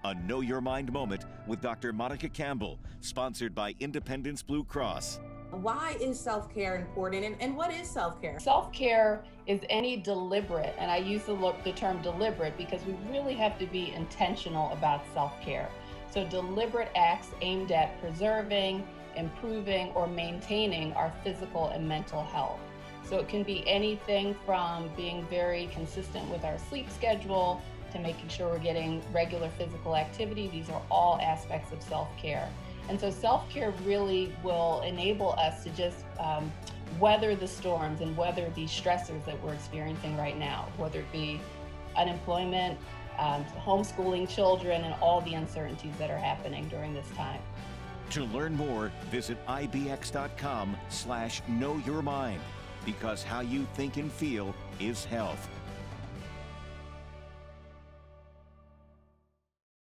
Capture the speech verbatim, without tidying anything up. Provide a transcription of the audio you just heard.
a Know Your Mind moment with Doctor Monica Campbell, sponsored by Independence Blue Cross. Why is self-care important, and, and what is self-care? Self-care is any deliberate, and I use the, the term deliberate because we really have to be intentional about self-care. So deliberate acts aimed at preserving, improving, or maintaining our physical and mental health. So it can be anything from being very consistent with our sleep schedule to making sure we're getting regular physical activity. These are all aspects of self-care. And so self-care really will enable us to just um, weather the storms and weather these stressors that we're experiencing right now, whether it be unemployment, um, homeschooling children, and all the uncertainties that are happening during this time. To learn more, visit ibx.com slash know your mind, because how you think and feel is health.